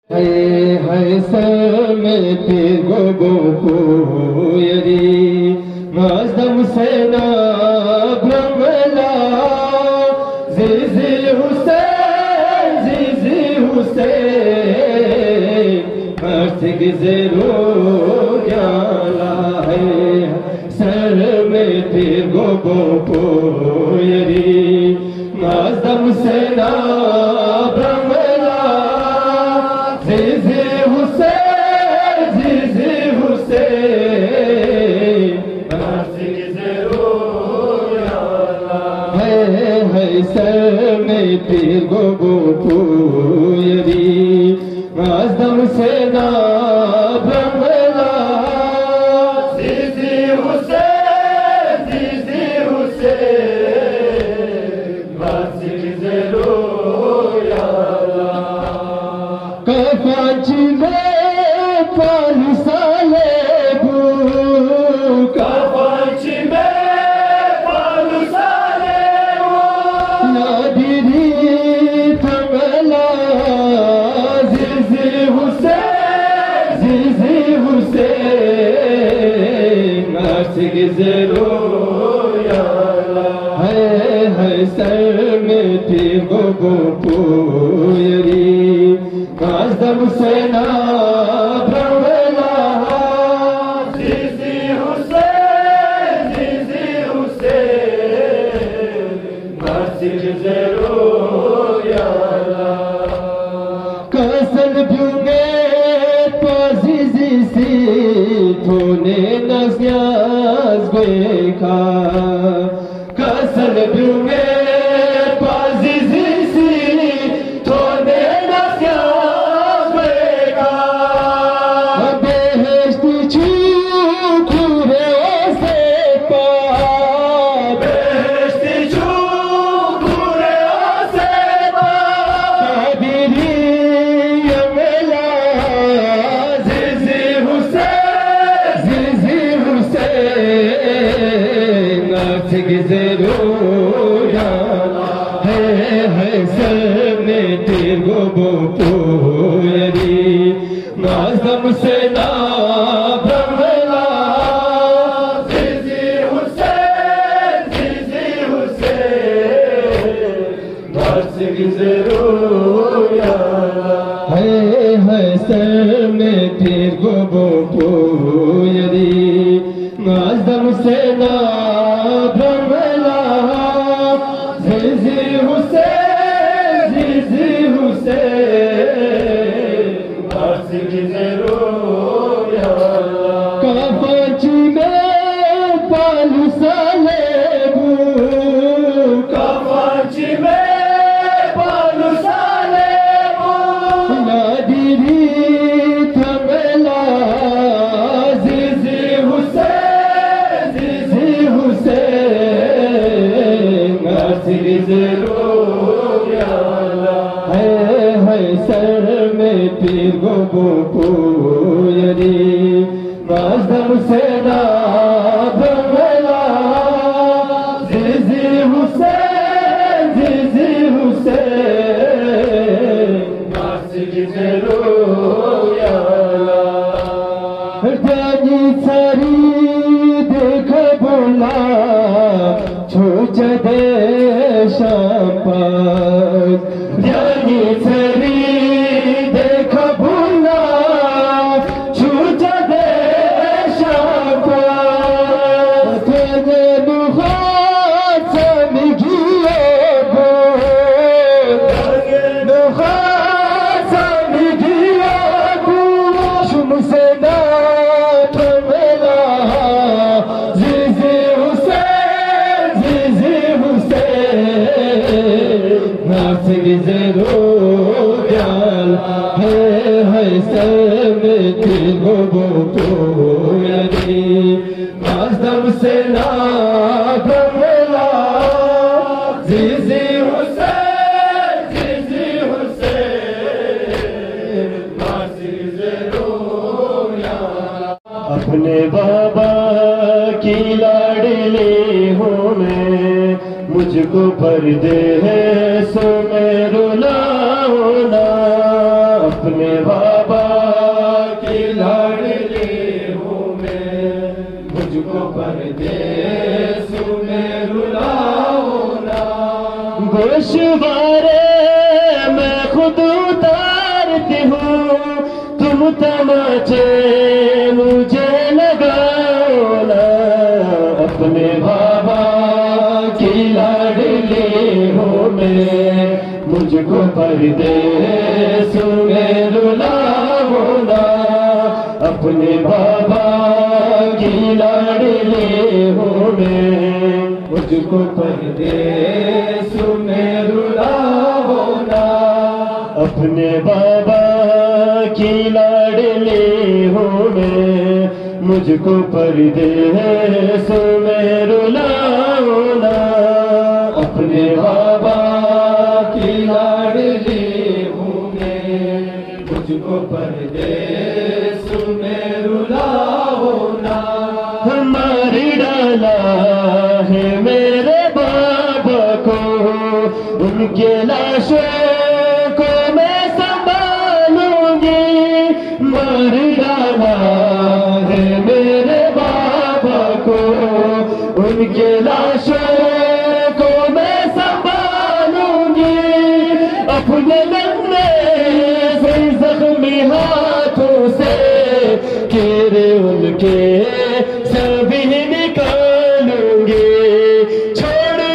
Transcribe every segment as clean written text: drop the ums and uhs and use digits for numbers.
Hai samete gobo poyari mazdam sena bramla zizi Hussein martig zero jala hai samete gobo poyari mazdam sena Pir gobo poyari mazdam sena bramla zizi Hussein masik zero yala kafanchi me palu salebu kafanchi me palu salebu nadiri zero yala hai samete gobo poyari mazdam sena bramla zizi Hussein masik zero yala kasan byume pazizi si thone nasyaz beka kasan byume pazizi si thone nasyaz beka beheshti chukure se pa beheshti chukure se pa kabiri yamela zizi Hussein nasig zero yala hai samete gobo poyari mazdam sena bramla zizi Hussein nasig zero yala hai samete gobo poyari mazdam sena bramla zizi Hussein masik zero yala kafanchi me palu salebu kafanchi me palu salebu nadiri thamela zizi Hussein masik zero yala hai samete gobo poyari mazdam sena bramla zizi Hussein masik zero yala dani sari dekh bola chocha de shapas dani sari dekh bola chocha de shapas tene nuhat samgiye bo nuhat samgiye bo shumsena masik zero yala hai samete gobo poyari mazdam sena bramla zizi Hussein masik zero yala अपने बाबा की लाडली हूँ मैं मुझको पर्दे है सो मैं रुलाऊं ना। अपने बाबा की लाडली हूँ मैं, मुझको परदेस में रुलाओ ना। गोशवारे मैं खुद उतारती हूँ, तुम तमाचे मुझे लगाओ ना। अपने बाबा की लाडली हूँ मैं, मुझको परदेस में रुलाओ ना। अपने बाबा की लाडली हूँ मैं, मुझको परदेस में रुलाओ ना। अपने बाबा की लाडली हूँ मैं, मुझको परदेस में रुलाओ ना। अपने बाबा की लाडली हूँ मैं, मुझको परदेस में रुलाओ ना। मार डाला है मेरे बाबा को, उनके लाशों को मैं संभालूंगी। मार डाला है मेरे बाबा को, उनके लाशों को मैं संभालूंगी। अपने नन्हे से जख्मी हाथों से कीड़े उनके सभी निकालूंगी। छोड़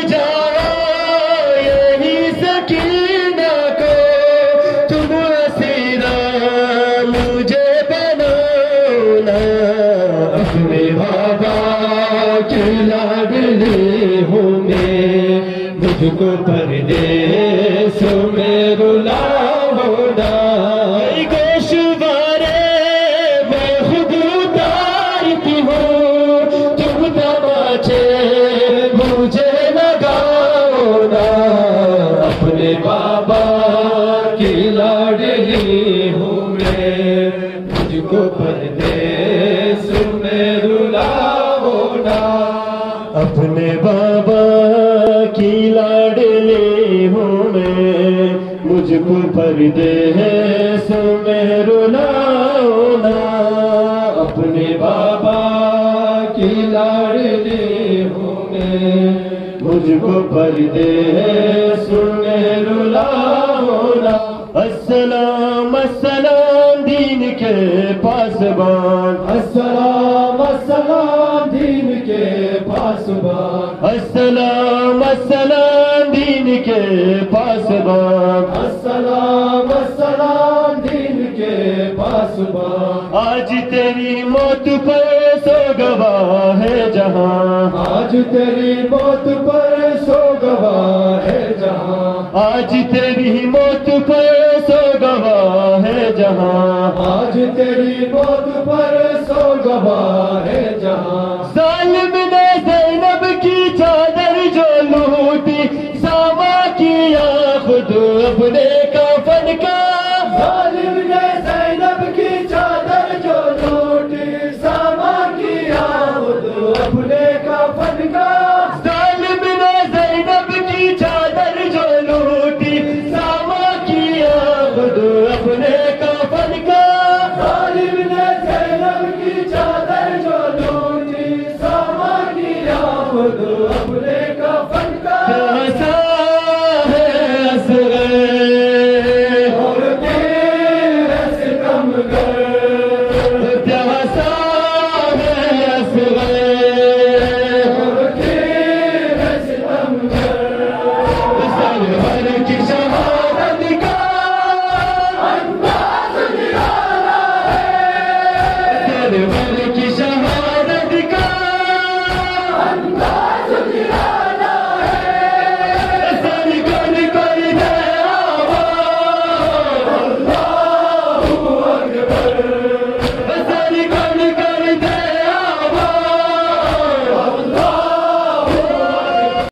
जाओ यही सकीना को, तुम असीरा मुझे बनाओ ना। अपने बाबा की लाडली हूँ मैं, मुझको परदेस में रुलाओ ना। गोशवारे मैं खुद उतारती हूँ, तुम तमाचे मुझे लगाओ ना। अपने बाबा की लाडली हूँ मैं, मुझको परदेस में रुलाओ ना। अपने बाबा की लाडली हूँ मैं, मुझको परदेस में रुलाओ ना। अपने बाबा की लाडली हूँ मैं, मुझको परदेस में रुलाओ ना। अस्सलाम अस्सलाम दीन के पासबान, अस्सलाम अस्सलाम दीन के पासबान। अस्सलाम अस्सलाम दीन के पासबान, अस्सलाम अस्सलाम दीन के पासबान। आज तेरी मौत पर सो गवाह है जहां, आज तेरी मौत पर सो गवाह है जहां। आज तेरी मौत पर सो गवाह है जहां, आज तेरी मौत पर सो गवाह है जहां।